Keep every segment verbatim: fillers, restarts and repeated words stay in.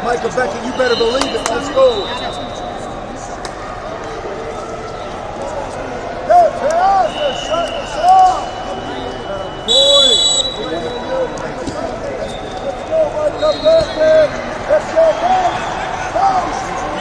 Micah Beckett, you better believe it. Let's go. Shut us off. Boy. Let's go, Micah Beckett. Let's go, boys. Boys.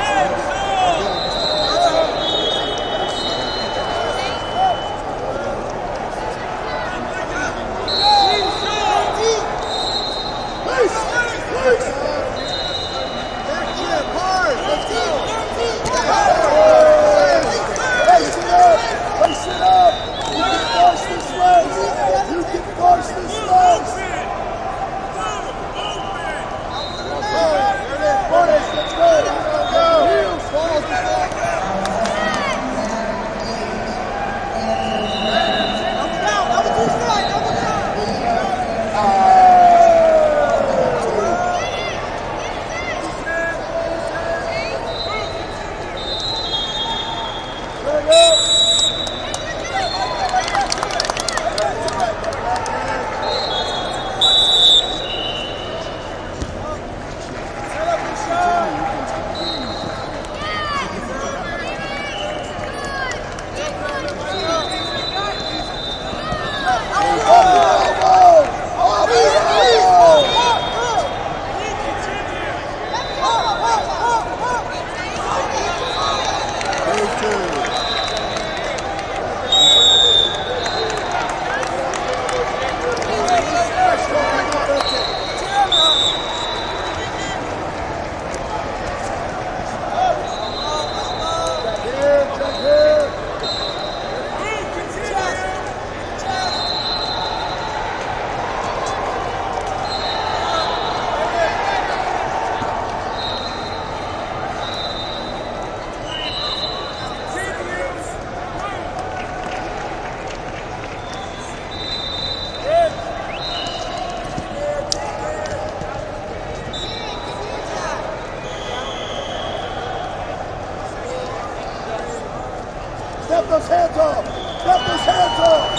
Step those hands off! Step those hands off!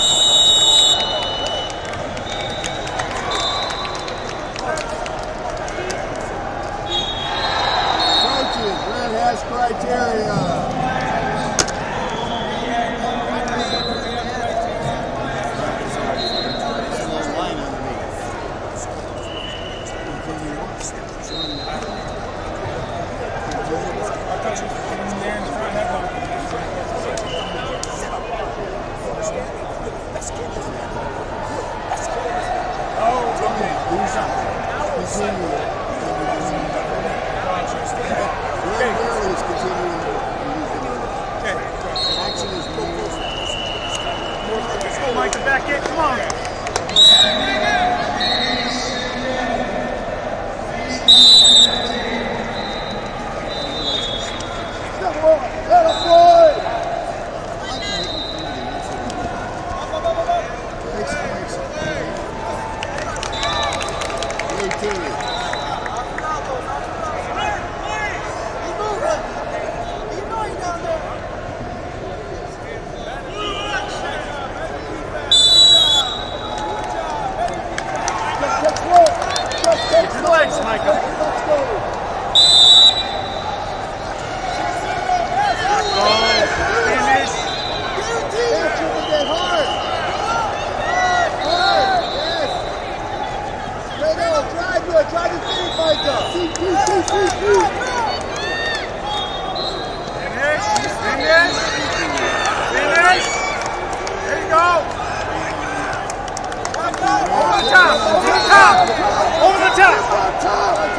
Coaches, Red has criteria. Micah Beckett, come on. Let him play! Legs, Micah. Let's go. Finish. Get hard. Hard. Yes. Straight out. Drive to it. Drive to feet, Micah. Feet, feet, feet, feet, feet. Finish. Finish. Finish. There you go. Over the top. Over the top. Over the top.